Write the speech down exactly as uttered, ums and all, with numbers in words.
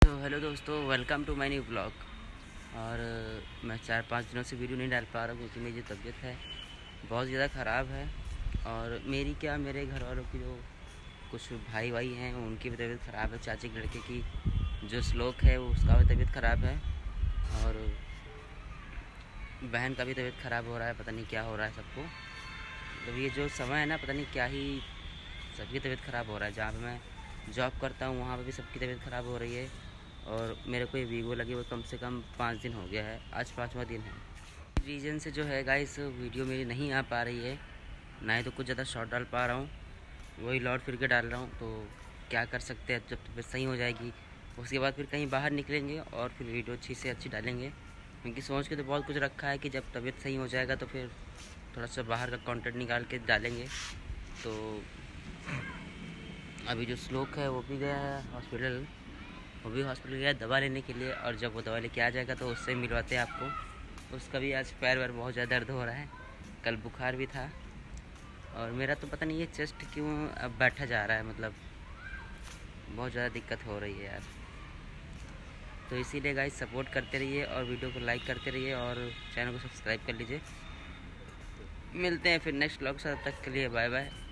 तो हेलो दोस्तों, welcome to my new blog. और मैं चार पाँच दिनों से वीडियो नहीं डाल पा रहा हूँ क्योंकि मेरी जो तबीयत है बहुत ज़्यादा ख़राब है। और मेरी क्या, मेरे घर वालों की जो कुछ भाई भाई हैं उनकी भी तबीयत ख़राब है। चाची के लड़के की जो श्लोक है वो उसका भी तबीयत ख़राब है। और बहन का भी तबीयत ख़राब हो रहा है, पता नहीं क्या हो रहा है सबको। तो ये जो समय है ना, पता नहीं क्या ही सबकी तबीयत ख़राब हो रहा है। जहाँ पे मैं जॉब करता हूँ वहाँ पे भी सबकी तबीयत ख़राब हो रही है। और मेरे को ये वीगो लगे हुए कम से कम पाँच दिन हो गया है, आज पाँचवा दिन है। रीज़न से जो है गाइस वीडियो मेरी नहीं आ पा रही है, ना ही तो कुछ ज़्यादा शॉर्ट डाल पा रहा हूँ, वही लौट फिर के डाल रहा हूँ। तो क्या कर सकते हैं, जब तबीयत सही हो जाएगी उसके बाद फिर कहीं बाहर निकलेंगे और फिर वीडियो अच्छी से अच्छी डालेंगे। क्योंकि सोच के तो बहुत कुछ रखा है कि जब तबीयत सही हो जाएगा तो फिर थोड़ा सा बाहर का कंटेंट निकाल के डालेंगे। तो अभी जो श्लोक है वो भी गया है हॉस्पिटल, वो भी हॉस्पिटल गया दवा लेने के लिए। और जब वो दवा लेके आ जाएगा तो उससे मिलवाते हैं आपको। उसका भी आज पैर वैर बहुत ज़्यादा दर्द हो रहा है, कल बुखार भी था। और मेरा तो पता नहीं ये चेस्ट क्यों अब बैठा जा रहा है, मतलब बहुत ज़्यादा दिक्कत हो रही है यार। तो इसीलिए गाइस सपोर्ट करते रहिए और वीडियो को लाइक करते रहिए और चैनल को सब्सक्राइब कर लीजिए। मिलते हैं फिर नेक्स्ट व्लॉग से, तब तक के लिए बाय बाय।